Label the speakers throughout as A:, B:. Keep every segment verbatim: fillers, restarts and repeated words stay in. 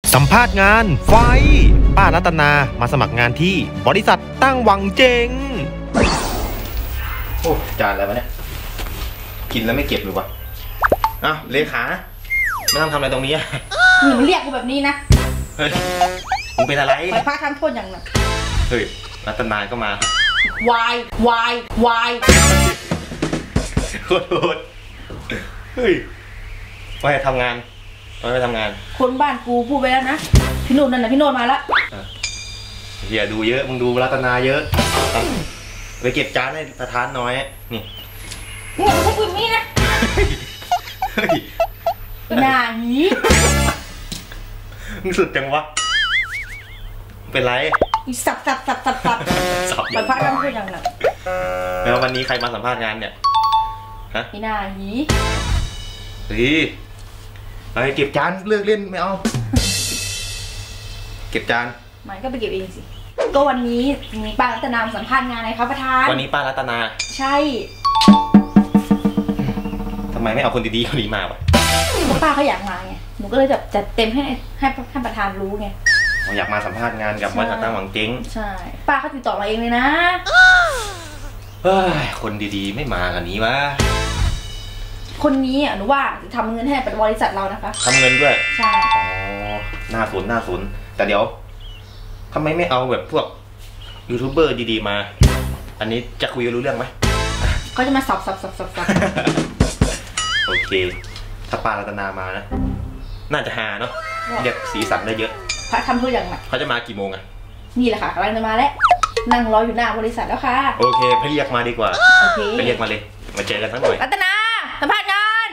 A: สัมภาษณ์งานไฟป้ารัตนามาสมัครงานที่บริษัทตั้งหวังเจงโอ้จานอะไรวะเนี่ยกินแล้วไม่เก็บหรือวะอ้าวเลขาไม่ต้องทำอะไรตรงนี้อ่ะ
B: หนูเรียกกูแบบนี้นะ
A: เฮ้ยมึงเป็นอะไร
B: ไปพาทำโทษอย่างหนัก
A: เฮ้ยรัตนาก็มาว
B: ายวายวาย
A: โคตรโหดเฮ้ยไปทำงานไปทำงาน
B: คนบ้านกูพูดไปแล้วนะพี่โนนนั่นนะพี่โนนมาแล้ว
A: อย่าดูเยอะมึงดูรัตนาเยอะไปเก็บจานให้ประธานน้อยนี่
B: เนี่ยมึงพูดนี้นะหน้าหี
A: มึงสุดจังวะเป็นไร
B: สับสับสับสับสับไปพาทำโทษอย่างหนัก
A: แล้ววันนี้ใครมาสัมภาษณ์งานเนี่ย
B: ฮะหน้าหี
A: เฮ้ยไปเก็บจานเลือกเล่นไม่เอาเก็บจาน
B: มันก็ไปเก็บเองสิก็วันนี้มีป้ารัตนาสัมภาษณ์งานอะไรครับประธาน
A: วันนี้ป้ารัตนา
B: ใช่
A: ทำไมไม่เอาคนดีๆคนนี้มาวะ
B: เพราะป้าเขาอยากมาไงหนูก็เลยแบบจัดเต็มให้ให้ท่านประธานรู้ไง
A: อยากมาสัมภาษณ์งานกับบริษัทตั้งหวังเจ๊ง
B: ใช่ป้าเขาติดต่อมาเองเลยนะ
A: เฮ้ยคนดีๆไม่มากันนี้วะ
B: คนนี้อ่ะหนูว่าจะทำเงินให้บริษัทเรานะคะ
A: ทำเงินด้วย
B: ใช่
A: อ๋อน่าสนน่าสนแต่เดี๋ยวทำไมไม่เอาแบบพวกยูทูบเบอร์ดีๆมาอันนี้จะคุยกันรู้เรื่องไหม
B: เขาจะมาสับสับสับสับสับ
A: โอเคถ้าป้ารัตนามานะน่าจะหาเนาะเรียกสีสันได้เยอะ
B: พระทำทุกอย่าง
A: เขาจะมากี่โมงอ่ะ
B: นี่แหละค่ะกำลังจะมาแล้วนั่งรออยู่หน้าบริษัทแล้วค่ะ
A: โอเคไปเรียกมาดีกว่า
B: โอเค
A: ไปเรียกมาเลยมาเจอกันสักหน่อย
B: รัตนาสัมภาษณ์งาน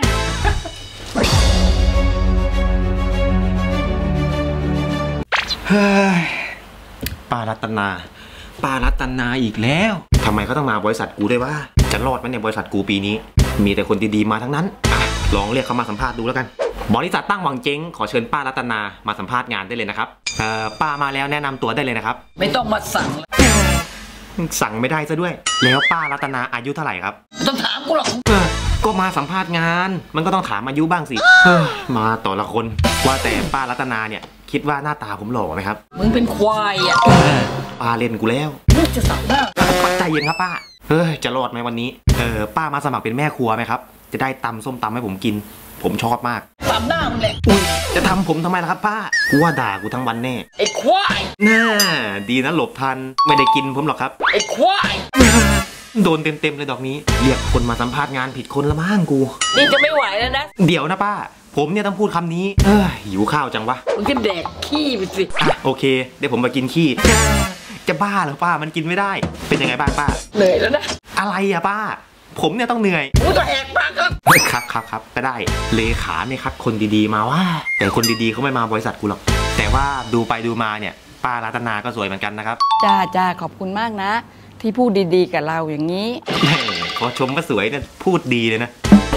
A: เฮ้ยป้ารัตนาป้ารัตนาอีกแล้วทำไมเขาต้องมาบริษัทกูด้วยวะจะรอดไหมเนี่ยบริษัทกูปีนี้มีแต่คนดีๆมาทั้งนั้นอ่ะลองเรียกเขามาสัมภาษณ์ดูแล้วกันบริษัทตั้งหวังเจ๊งขอเชิญป้ารัตนามาสัมภาษณ์งานได้เลยนะครับเอ่อป้ามาแล้วแนะนำตัวได้เลยนะครับ
C: ไม่ต้องมาสั่ง
A: สั่งไม่ได้ซะด้วยแล้วป้ารัตนาอายุเท่าไหร่ครับ
C: ไม่ต้องถามกูหรอก
A: ก็มาสัมภาษณ์งานมันก็ต้องถามอายุบ้างสิมาต่อละคนว่าแต่ป้ารัตนาเนี่ยคิดว่าหน้าตาผมหล่อไหมครับ
C: มึงเป็นควายอ่ะ
A: ป้าเล่นกูแล้ว
C: มึงจะสั่งได้
A: ใจเย็นครับป้าเฮ้ยจะรอดไหมวันนี้เออป้ามาสมัครเป็นแม่ครัวไหมครับจะได้ตำส้มตำให้ผมกินผมชอบมาก
C: ตำหน้ามึงแหละ
A: อุ้ยจะทำผมทำไมล่ะครับป้ากูว่าด่ากูทั้งวันแน่
C: ไอ้ควาย
A: น่าดีนะหลบทันไม่ได้กินผมหรอกครับ
C: ไอ้ควาย
A: โดนเต็มๆเลยดอกนี้เรียกคนมาสัมภาษณ์งานผิดคนละมั้งกู
C: นี่จะไม่ไหวแล้วนะ
A: เดี๋ยวนะป้าผมเนี่ยต้องพูดคำนี้เออหิวข้าวจังวะ
C: มึงก็แดกขี้ไปสิ
A: อ่ะโอเคเดี๋ยวผมมากินขี้จะบ้าเหรอป้ามันกินไม่ได้เป็นยังไงบ้างป้า
C: เหนื่อยแล้วนะ
A: อะไรอะป้าผมเนี่ยต้องเหนื่อย
C: กูจะแหกปากครับ
A: ครับครับครับก็ได้เลขาเนี่ยคัดคนดีๆมาว่าแต่คนดีๆเขาไม่มาบริษัทกูหรอกแต่ว่าดูไปดูมาเนี่ยป้ารัตนาก็สวยเหมือนกันนะครับ
C: จ้าจ้าขอบคุณมากนะที่พูดดีๆกับเราอย่างนี้
A: พอชมว่าสวยเนี่ยพูดดีเลยนะ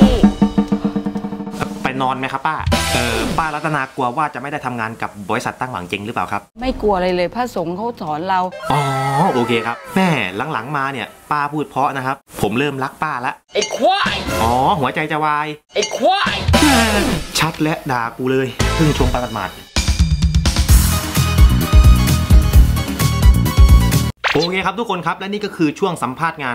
A: ไปนอนไหมครับป้าเออป้ารัตนากลัวว่าจะไม่ได้ทำงานกับบริษัทตั้งหวังเจ๊งหรือเปล่าครับ
C: ไม่กลัวอะไรเลยพระสงฆ์เขาสอนเรา
A: อ๋อโอเคครับแม่หลังๆมาเนี่ยป้าพูดเพราะนะครับผมเริ่มรักป้าละ
C: ไอ้ควาย
A: อ๋อหัวใจจะวาย
C: ไอ้ควาย
A: ชัดและด่ากูเลยเพิ่งชมปาหมาดโอเคครับทุกคนครับและนี่ก็คือช่วงสัมภาษณ์งาน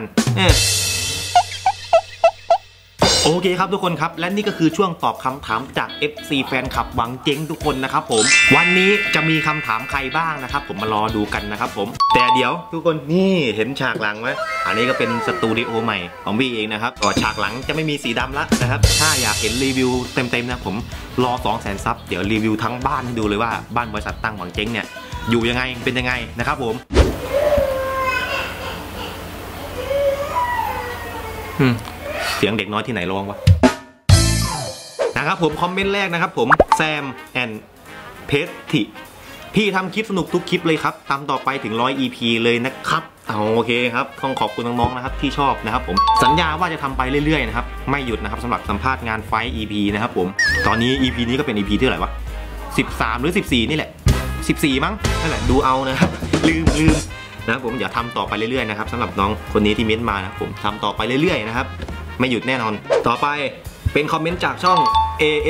A: โอเคครับทุกคนครับและนี่ก็คือช่วงตอบคำถามจาก เอฟ ซี แฟนคลับหวังเจ๊งทุกคนนะครับผมวันนี้จะมีคำถามใครบ้างนะครับผมมารอดูกันนะครับผมแต่เดี๋ยวทุกคนนี่เห็นฉากหลังไหมอันนี้ก็เป็นสตูดิโอใหม่ของพี่เองนะครับก็ฉากหลังจะไม่มีสีดำละนะครับถ้าอยากเห็นรีวิวเต็มๆนะผมรอ สองแสน ซับเดี๋ยวรีวิวทั้งบ้านให้ดูเลยว่าบ้านบริษัทตั้งหวังเจ๊งเนี่ยอยู่ยังไงเป็นยังไงนะครับผมอืมเสียงเด็กน้อยที่ไหนร้องวะนะครับผมคอมเมนต์แรกนะครับผมแซมแอนเพสติพี่ทำคลิปสนุกทุกคลิปเลยครับตามต่อไปถึงร้อย อี พี เลยนะครับโอเคครับต้องขอบคุณน้องๆนะครับที่ชอบนะครับผมสัญญาว่าจะทำไปเรื่อยๆนะครับไม่หยุดนะครับสำหรับสัมภาษณ์งานไฟ อี พี นะครับผมตอนนี้ อี พี นี้ก็เป็น อี พี ที่เท่าไหร่วะสิบสามหรือสิบสี่นี่แหละสิบสี่มั้งนั่นแหละดูเอานะครับลืมลืมนะผมอย่าทำต่อไปเรื่อยๆนะครับสำหรับน้องคนนี้ที่เม้นมานะผมทำต่อไปเรื่อยๆนะครับไม่หยุดแน่นอนต่อไปเป็นคอมเมนต์จากช่อง เอ เอส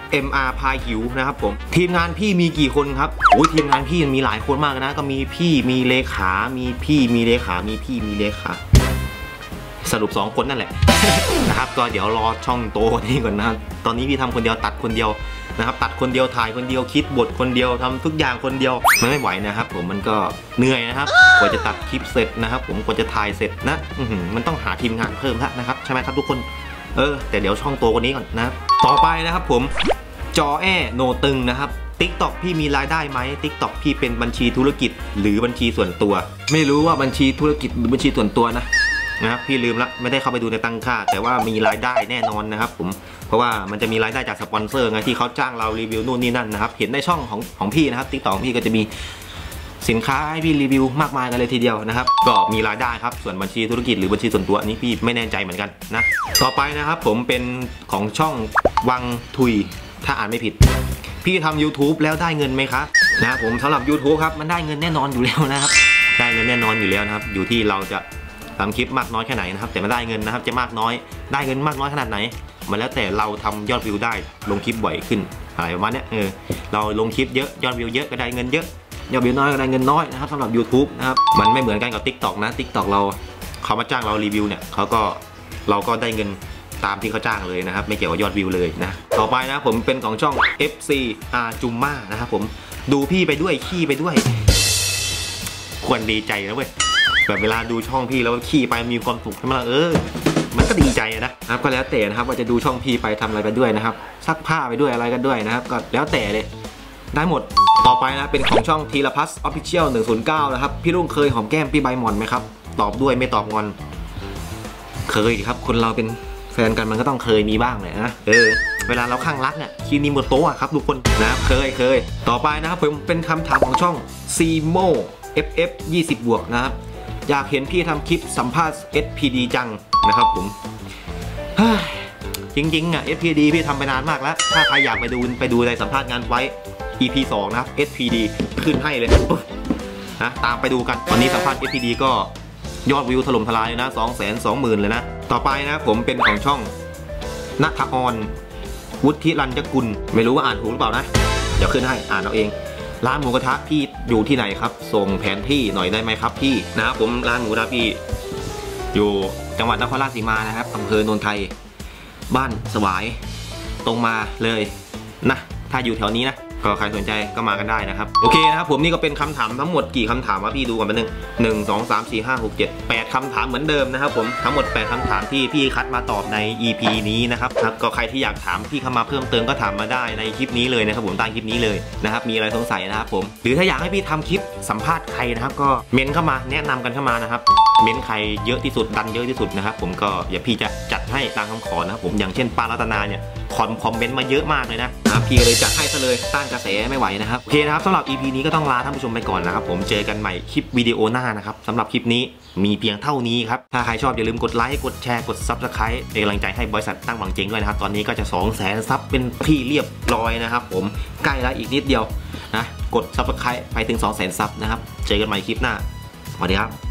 A: เอ็ม อาร์ พาหิวนะครับผมทีมงานพี่มีกี่คนครับโอ้ยทีมงานพี่มีหลายคนมากนะก็มีพี่มีเลขามีพี่มีเลขามีพี่มีเลขาสรุปสองคนนั่นแหละ นะครับก็เดี๋ยวรอช่องโตกว่านี้ก่อนนะครับตอนนี้พี่ทำคนเดียวตัดคนเดียวนะครับตัดคนเดียวถ่ายคนเดียวคิดบทคนเดียวทำทุกอย่างคนเดียวมันไม่ไหวนะครับผมมันก็เหนื่อยนะครับกว่าจะตัดคลิปเสร็จนะครับผมกว่าจะถ่ายเสร็จนะมันต้องหาทีมงานเพิ่มละนะครับใช่ไหมครับทุกคนเออแต่เดี๋ยวช่องโตกว่านี้ก่อนนะต่อไปนะครับผมจอแอโนตึงนะครับ ติ๊กต็อก พี่มีรายได้ไหม ติ๊กต็อก พี่เป็นบัญชีธุรกิจหรือบัญชีส่วนตัวไม่รู้ว่าบัญชีธุรกิจหรือบัญชีส่วนตัวนะนะครับพี่ลืมละไม่ได้เข้าไปดูในตั้งค่าแต่ว่ามีรายได้แน่นอนนะครับผมเพราะว่ามันจะมีรายได้จากสปอนเซอร์ไงที่เขาจ้างเรารีวิวนู่นนี่นั่นนะครับเห็นในช่องของของพี่นะครับ ติ๊กต็อก พี่ก็จะมีสินค้าให้พี่รีวิวมากมายกันเลยทีเดียวนะครับก็มีรายได้ครับส่วนบัญชีธุรกิจหรือบัญชีส่วนตัวอันนี้พี่ไม่แน่ใจเหมือนกันนะต่อไปนะครับผมเป็นของช่องวังทุยถ้าอ่านไม่ผิดพี่ทำ ยูทูบ แล้วได้เงินไหมครับนะผมสำหรับ ยูทูบ ครับมันได้เงินแน่นอนอยู่แล้วนะครับได้เงินแน่นอนอยู่แล้วนะครับอยู่ที่เราจะทำคลิปมากน้อยแค่ไหนนะครับแต่มันได้เงินนะครับจะมากน้อยได้เงินมากน้อยขนาดไหนมันแล้วแต่เราทำยอดวิวได้ลงคลิปบ่อยขึ้นอะไรประมาณนี้เออเราลงคลิปเยอะยอดวิวเยอะก็ได้เงินเยอะยอดวิวน้อยก็ได้เงินน้อยนะครับสำหรับ ยูทูบ นะครับมันไม่เหมือนกันกับ ติ๊กต็อก นะ ติ๊กต็อก เราเขามาจ้างเรารีวิวเนี่ยเขาก็เราก็ได้เงินตามที่เขาจ้างเลยนะครับไม่เกี่ยวกับยอดวิวเลยนะต่อไปนะผมเป็นของช่อง เอฟ ซี อาร์ จุมม่านะครับผมดูพี่ไปด้วยขี้ไปด้วยควรดีใจนะเว้ยแบบเวลาดูช่องพี่แล้วขี้ไปมีความสุขใช่ไหมล่ะเออมันก็ดีใจนะครับก็แล้วแต่นะครับว่าจะดูช่องพี่ไปทำอะไรไปด้วยนะครับซักผ้าไปด้วยอะไรกันด้วยนะครับก็แล้วแต่เลยได้หมดต่อไปนะเป็นของช่องธีรพัฒน์ออฟฟิเชียลหนึ่งศูนย์เก้านะครับพี่รุ่งเคยหอมแก้มพี่ใบหม่อนไหมครับตอบด้วยไม่ตอบงอนเคยครับคนเราเป็นแฟนกันมันก็ต้องเคยมีบ้างเลยนะเออเวลาเราข้างรักเนี่ยคีนีโมโตะครับทุกคนนะเคยเคยต่อไปนะครับผมเป็นคำถามของช่องซีโม เอฟ เอฟ ยี่สิบ บวกนะครับอยากเห็นพี่ทำคลิปสัมภาษณ์ เอส พี ดี จังนะครับผมจริงๆอ่ะ เอส พี ดี พี่ทำไปนานมากแล้วถ้าใครอยากไปดูไปดูในสัมภาษณ์งานไว้ อี พี สองนะครับ เอส พี ดี ขึ้นให้เลยนะตามไปดูกันตอนนี้สัมภาษณ์ เอส พี ดี ก็ยอดวิวถล่มทลายนะสองแสนสองหมื่นเลยนะต่อไปนะผมเป็นของช่องณัฐออนวุฒิรัญญกุลไม่รู้ว่าอ่านถูกหรือเปล่านะเดี๋ยวขึ้นให้อ่านเอาเองร้านหมูกระทะพี่อยู่ที่ไหนครับส่งแผนที่หน่อยได้ไหมครับพี่นะครับผมร้านหมูกระทะพี่อยู่จังหวัดนครราชสีมานะครับอำเภอโนนไทยบ้านสวายตรงมาเลยนะถ้าอยู่แถวนี้นะก็ใครสนใจก็มากันได้นะครับโอเคนะครับผมนี่ก็เป็นคำถามทั้งหมดกี่คำถามวะพี่ดูกันเป็นหนึ่งหนึ่งสองสามสี่ห้าหกเจ็ดแปดคำถามเหมือนเดิมนะครับผมทั้งหมดแปดคำถามที่พี่คัดมาตอบใน อี พี นี้นะครับก็ใครที่อยากถามพี่เข้ามาเพิ่มเติมก็ถามมาได้ในคลิปนี้เลยนะครับผมใต้คลิปนี้เลยนะครับมีอะไรสงสัยนะครับผมหรือถ้าอยากให้พี่ทำคลิปสัมภาษณ์ใครนะครับก็เม้นเข้ามาแนะนำกันเข้ามานะครับเม้นใครเยอะที่สุดดันเยอะที่สุดนะครับผมก็อย่าพี่จะจัดให้ตามคำขอนะครับผมอย่างเช่นปารัตนาเนี่ยคอมคอมเมนต์มาเยอะมากเลยนะพี่เลยจัดให้ซะเลยต้านกระแสไม่ไหวนะครับโอเคนะครับสำหรับ อี พี นี้ก็ต้องลาท่านผู้ชมไปก่อนนะครับผมเจอกันใหม่คลิปวิดีโอหน้านะครับสำหรับคลิปนี้มีเพียงเท่านี้ครับถ้าใครชอบอย่าลืมกดไลค์กดแชร์กด ซับสไครบ์ เป็นกำลังใจให้บริษัทตั้งหวังเจ๊งด้วยนะครับตอนนี้ก็จะ สองแสน ซับเป็นที่เรียบร้อยนะครับผมใกล้แล้วอีกนิดเดียวนะกด ซับสไครบ์ ไปถึง สองแสน ซับนะครับเจอกันใหม่คลิปหน้าสวัสดีครับ